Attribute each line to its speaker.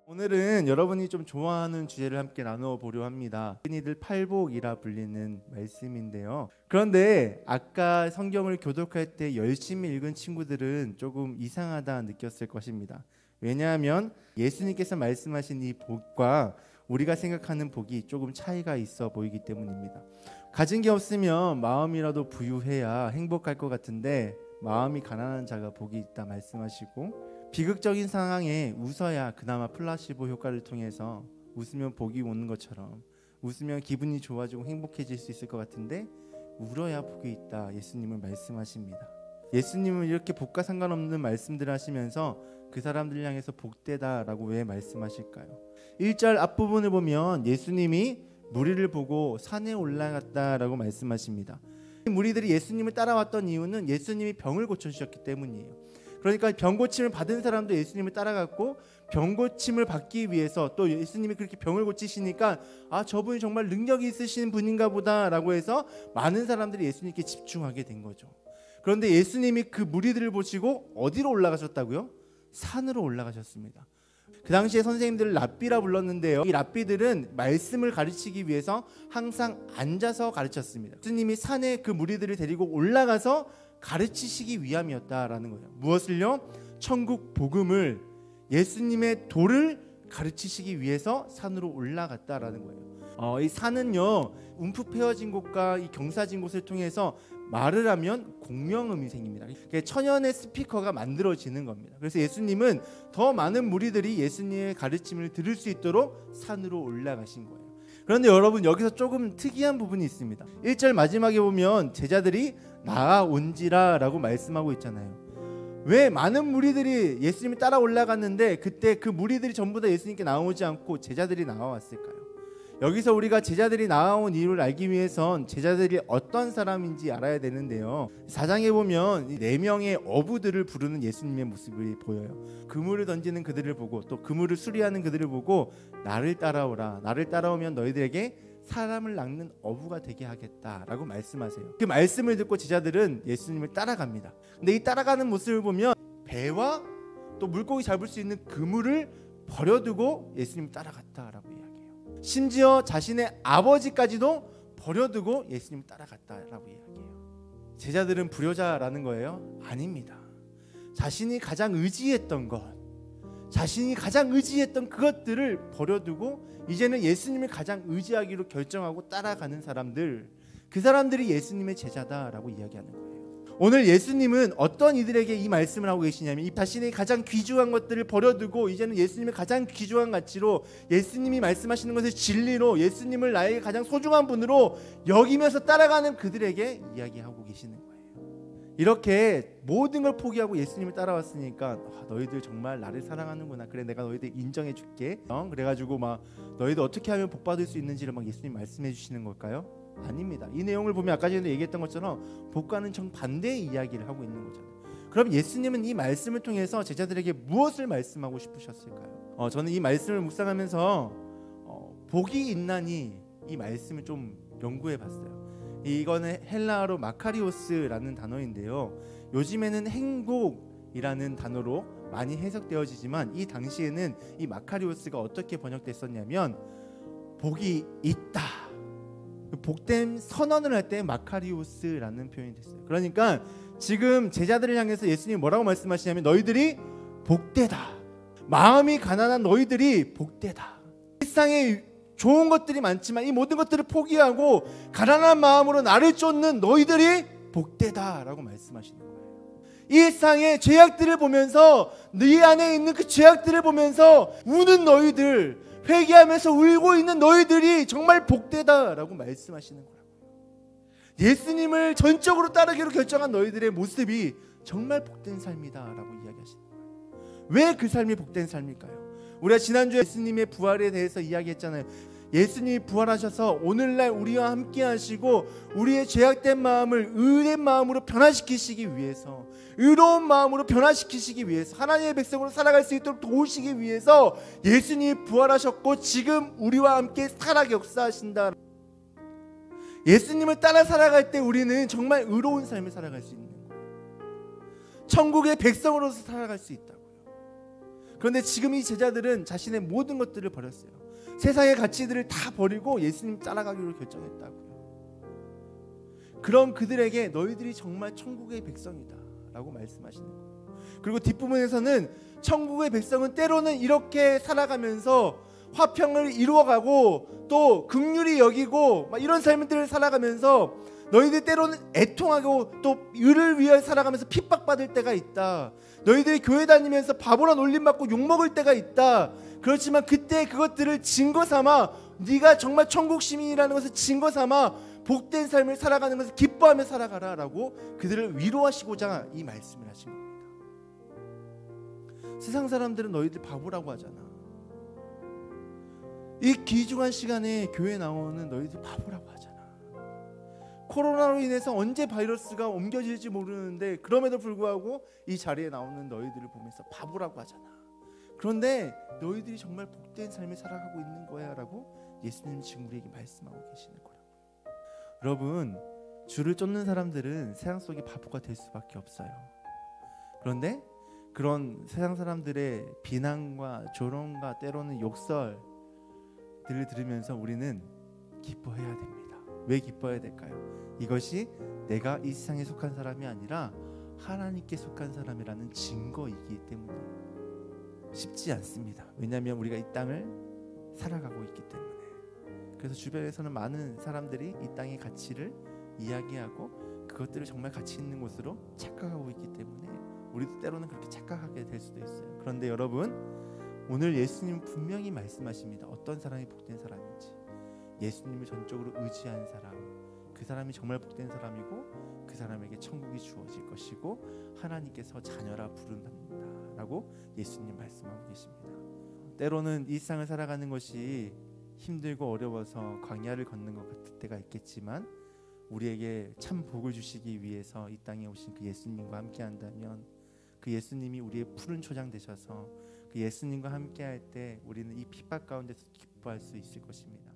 Speaker 1: 오늘은 여러분이 좀 좋아하는 주제를 함께 나누어 보려 합니다. 흔히들 팔복이라 불리는 말씀인데요. 그런데 아까 성경을 교독할 때 열심히 읽은 친구들은 조금 이상하다 느꼈을 것입니다. 왜냐하면 예수님께서 말씀하신 이 복과 우리가 생각하는 복이 조금 차이가 있어 보이기 때문입니다. 가진 게 없으면 마음이라도 부유해야 행복할 것 같은데 마음이 가난한 자가 복이 있다 말씀하시고, 비극적인 상황에 웃어야 그나마 플라시보 효과를 통해서 웃으면 복이 오는 것처럼 웃으면 기분이 좋아지고 행복해질 수 있을 것 같은데 울어야 복이 있다 예수님은 말씀하십니다. 예수님은 이렇게 복과 상관없는 말씀들을 하시면서 그 사람들을 향해서 복되다라고 왜 말씀하실까요? 1절 앞부분을 보면 예수님이 무리를 보고 산에 올라갔다라고 말씀하십니다. 무리들이 예수님을 따라왔던 이유는 예수님이 병을 고쳐주셨기 때문이에요. 그러니까 병 고침을 받은 사람도 예수님을 따라갔고, 병 고침을 받기 위해서 또 예수님이 그렇게 병을 고치시니까 저분이 정말 능력이 있으신 분인가 보다라고 해서 많은 사람들이 예수님께 집중하게 된 거죠. 그런데 예수님이 그 무리들을 보시고 어디로 올라가셨다고요? 산으로 올라가셨습니다. 그 당시에 선생님들을 랍비라 불렀는데요, 이 랍비들은 말씀을 가르치기 위해서 항상 앉아서 가르쳤습니다. 예수님이 산에 그 무리들을 데리고 올라가서 가르치시기 위함이었다라는 거예요. 무엇을요? 천국 복음을, 예수님의 도를 가르치시기 위해서 산으로 올라갔다라는 거예요. 이 산은요, 움푹 패어진 곳과 이 경사진 곳을 통해서 말을 하면 공명음이 생깁니다. 그러니까 천연의 스피커가 만들어지는 겁니다. 그래서 예수님은 더 많은 무리들이 예수님의 가르침을 들을 수 있도록 산으로 올라가신 거예요. 그런데 여러분, 여기서 조금 특이한 부분이 있습니다. 1절 마지막에 보면 제자들이 나아온지라 라고 말씀하고 있잖아요. 왜 많은 무리들이 예수님이 따라 올라갔는데 그때 그 무리들이 전부 다 예수님께 나오지 않고 제자들이 나와왔을까요? 여기서 우리가 제자들이 나아온 이유를 알기 위해선 제자들이 어떤 사람인지 알아야 되는데요, 4장에 보면 4명의 어부들을 부르는 예수님의 모습이 보여요. 그물을 던지는 그들을 보고 또 그물을 수리하는 그들을 보고 나를 따라오라, 나를 따라오면 너희들에게 사람을 낚는 어부가 되게 하겠다라고 말씀하세요. 그 말씀을 듣고 제자들은 예수님을 따라갑니다. 근데 이 따라가는 모습을 보면 배와 또 물고기 잡을 수 있는 그물을 버려두고 예수님 따라갔다라고 이야기해요. 심지어 자신의 아버지까지도 버려두고 예수님 따라갔다라고 이야기해요. 제자들은 불효자라는 거예요? 아닙니다. 자신이 가장 의지했던 것, 자신이 가장 의지했던 그것들을 버려두고 이제는 예수님을 가장 의지하기로 결정하고 따라가는 사람들, 그 사람들이 예수님의 제자다라고 이야기하는 거예요. 오늘 예수님은 어떤 이들에게 이 말씀을 하고 계시냐면, 이 자신의 가장 귀중한 것들을 버려두고 이제는 예수님의 가장 귀중한 가치로, 예수님이 말씀하시는 것을 진리로, 예수님을 나에게 가장 소중한 분으로 여기면서 따라가는 그들에게 이야기하고 계시는 거예요. 이렇게 모든 걸 포기하고 예수님을 따라왔으니까 너희들 정말 나를 사랑하는구나, 그래 내가 너희들 인정해 줄게, 그래가지고 막 너희들 어떻게 하면 복 받을 수 있는지를 막 예수님 말씀해 주시는 걸까요? 아닙니다. 이 내용을 보면 아까 전에 얘기했던 것처럼 복과는 정반대의 이야기를 하고 있는 거잖아요. 그럼 예수님은 이 말씀을 통해서 제자들에게 무엇을 말씀하고 싶으셨을까요? 저는 이 말씀을 묵상하면서 복이 있나니 이 말씀을 좀 연구해 봤어요. 이거는 헬라어로 마카리오스라는 단어인데요, 요즘에는 행복이라는 단어로 많이 해석되어지지만 이 당시에는 이 마카리오스가 어떻게 번역됐었냐면 복이 있다, 복된 선언을 할 때 마카리오스라는 표현이 됐어요. 그러니까 지금 제자들을 향해서 예수님이 뭐라고 말씀하시냐면 너희들이 복되다, 마음이 가난한 너희들이 복되다. 세상에 좋은 것들이 많지만 이 모든 것들을 포기하고 가난한 마음으로 나를 쫓는 너희들이 복되다라고 말씀하시는 거예요. 이 세상의 죄악들을 보면서, 네 안에 있는 그 죄악들을 보면서 우는 너희들, 회개하면서 울고 있는 너희들이 정말 복되다라고 말씀하시는 거예요. 예수님을 전적으로 따르기로 결정한 너희들의 모습이 정말 복된 삶이다라고 이야기하시는 거예요. 왜 그 삶이 복된 삶일까요? 우리가 지난주에 예수님의 부활에 대해서 이야기했잖아요. 예수님이 부활하셔서 오늘날 우리와 함께 하시고 우리의 죄악된 마음을 의된 마음으로 변화시키시기 위해서, 의로운 마음으로 변화시키시기 위해서, 하나님의 백성으로 살아갈 수 있도록 도우시기 위해서 예수님이 부활하셨고 지금 우리와 함께 살아 역사하신다. 예수님을 따라 살아갈 때 우리는 정말 의로운 삶을 살아갈 수 있는 거예요. 천국의 백성으로서 살아갈 수 있다고요. 그런데 지금 이 제자들은 자신의 모든 것들을 버렸어요. 세상의 가치들을 다 버리고 예수님 따라가기로 결정했다고요. 그럼 그들에게 너희들이 정말 천국의 백성이다 라고 말씀하시는 거예요. 그리고 뒷부분에서는 천국의 백성은 때로는 이렇게 살아가면서 화평을 이루어가고 또 긍휼히 여기고 막 이런 삶들을 살아가면서 너희들 때로는 애통하고 또 의를 위해 살아가면서 핍박받을 때가 있다. 너희들이 교회 다니면서 바보라 놀림받고 욕먹을 때가 있다. 그렇지만 그때 그것들을 증거 삼아 네가 정말 천국 시민이라는 것을 증거 삼아 복된 삶을 살아가는 것을 기뻐하며 살아가라 라고 그들을 위로하시고자 이 말씀을 하신 겁니다. 세상 사람들은 너희들 바보라고 하잖아. 이 귀중한 시간에 교회 나오는 너희들 바보라고 하잖아. 코로나로 인해서 언제 바이러스가 옮겨질지 모르는데 그럼에도 불구하고 이 자리에 나오는 너희들을 보면서 바보라고 하잖아. 그런데 너희들이 정말 복된 삶을 살아가고 있는 거야 라고 예수님 지금 우리에게 말씀하고 계시는 거라고. 여러분, 주를 쫓는 사람들은 세상 속의 바보가 될 수밖에 없어요. 그런데 그런 세상 사람들의 비난과 조롱과 때로는 욕설들을 들으면서 우리는 기뻐해야 됩니다. 왜 기뻐해야 될까요? 이것이 내가 이 세상에 속한 사람이 아니라 하나님께 속한 사람이라는 증거이기 때문이에요. 쉽지 않습니다. 왜냐하면 우리가 이 땅을 살아가고 있기 때문에. 그래서 주변에서는 많은 사람들이 이 땅의 가치를 이야기하고 그것들을 정말 가치 있는 곳으로 착각하고 있기 때문에 우리도 때로는 그렇게 착각하게 될 수도 있어요. 그런데 여러분, 오늘 예수님 분명히 말씀하십니다. 어떤 사람이 복된 사람인지. 예수님을 전적으로 의지한 사람, 그 사람이 정말 복된 사람이고 그 사람에게 천국이 주어질 것이고 하나님께서 자녀라 부른다 라고 예수님 말씀하고 계십니다. 때로는 이 세상을 살아가는 것이 힘들고 어려워서 광야를 걷는 것 같을 때가 있겠지만 우리에게 참 복을 주시기 위해서 이 땅에 오신 그 예수님과 함께 한다면 그 예수님이 우리의 푸른 초장 되셔서 그 예수님과 함께 할 때 우리는 이 핍박 가운데서 기뻐할 수 있을 것입니다.